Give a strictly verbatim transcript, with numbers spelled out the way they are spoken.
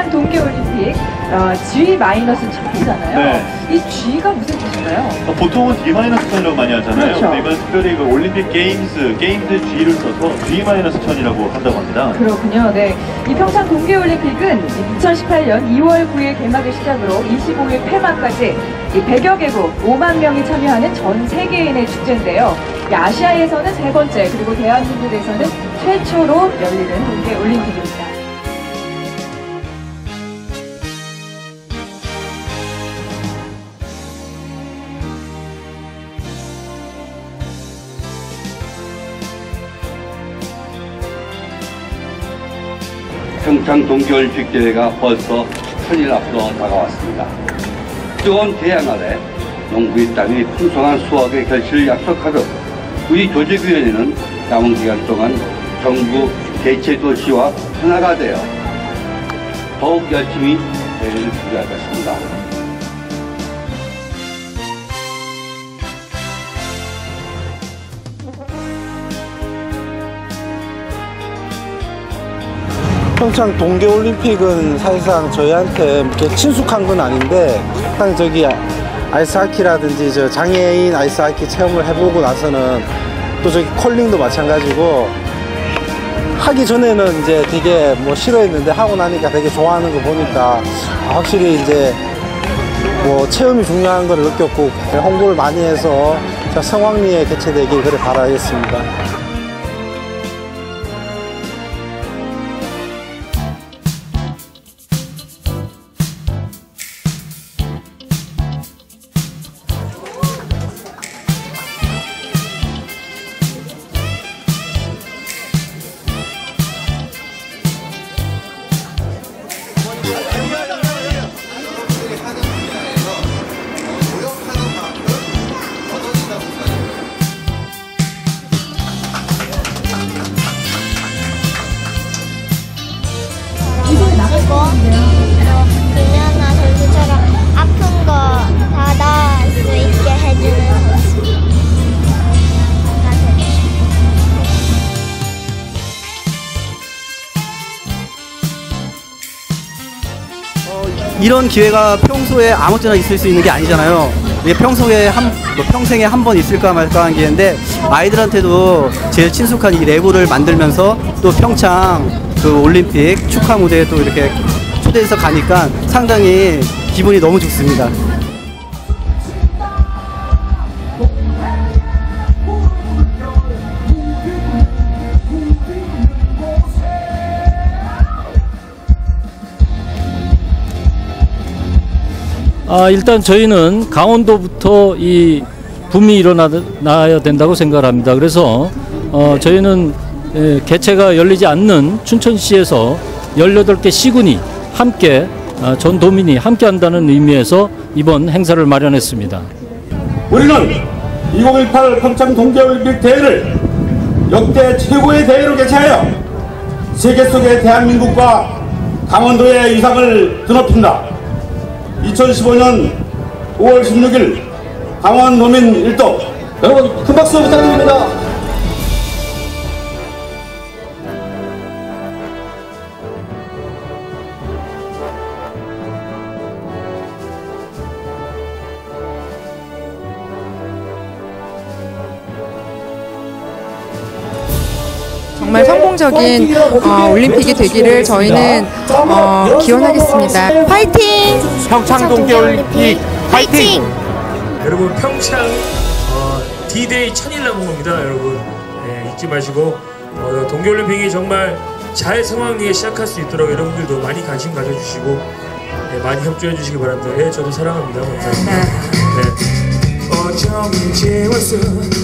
평창 동계올림픽 어, G 마이너스 천이잖아요. 네. 이 G가 무슨 뜻인가요? 어, 보통은 D 마이너스 천이라고 많이 하잖아요. 그렇죠. 근데 이번 특별히 그 올림픽 게임스, 게임스 G를 써서 G 마이너스 천이라고 한다고 합니다. 그렇군요. 네. 이 평창 동계올림픽은 이천십팔 년 이월 구일 개막을 시작으로 이십오일 폐막까지 이 백여 개국 오만 명이 참여하는 전 세계인의 축제인데요. 이 아시아에서는 세 번째, 그리고 대한민국에서는 최초로 열리는 동계올림픽입니다. 평창 동계올림픽 대회가 벌써 천일 앞서 다가왔습니다. 뜨거운 태양 아래 농부의 땀이 풍성한 수확의 결실을 약속하듯 우리 조직위원회는 남은 기간 동안 정부 대체 도시와 하나가 되어 더욱 열심히 대회를 준비할 것입니다. 평창 동계올림픽은 사실상 저희한테 이렇게 친숙한 건 아닌데, 한 저기 아이스하키라든지 저 장애인 아이스하키 체험을 해보고 나서는 또 저기 컬링도 마찬가지고, 하기 전에는 이제 되게 뭐 싫어했는데 하고 나니까 되게 좋아하는 거 보니까 확실히 이제 뭐 체험이 중요한 걸 느꼈고, 홍보를 많이 해서 성황리에 개최되길 그래 바라겠습니다. 김연아 선수처럼 아픈 거 다 나을 수 있게 해주는 선수. 어, 이런 기회가 평소에 아무 때나 있을 수 있는 게 아니잖아요. 이게 평소에 한, 뭐 평생에 한 번 있을까 말까 하는 기회인데, 아이들한테도 제일 친숙한 이 레고를 만들면서 또 평창 그 올림픽 축하 무대에 또 이렇게 초대해서 가니까 상당히 기분이 너무 좋습니다. 아, 일단 저희는 강원도부터 이 붐이 일어나야 된다고 생각을 합니다. 그래서 어, 저희는 예, 개최가 열리지 않는 춘천시에서 열여덟 개 시군이 함께 어, 전 도민이 함께 한다는 의미에서 이번 행사를 마련했습니다. 우리는 이천십팔 평창 동계올림픽 대회를 역대 최고의 대회로 개최하여 세계 속의 대한민국과 강원도의 위상을 드높인다. 이천십오 년 오월 십육일 강원 노민 일동, 여러분 큰 박수 부탁드립니다. 정말 성공적인 어, 올림픽이 되기를 저희는 어, 기원하겠습니다. 파이팅! 평창 동계올림픽 파이팅! 여러분 평창 어, D-데이 천일 남은 겁니다. 여러분 네, 잊지 마시고 어, 동계올림픽이 정말 잘 성황리에 시작할 수 있도록 여러분들도 많이 관심 가져주시고 네, 많이 협조해 주시기 바랍니다. 네, 저도 사랑합니다. 감사합니다. 네.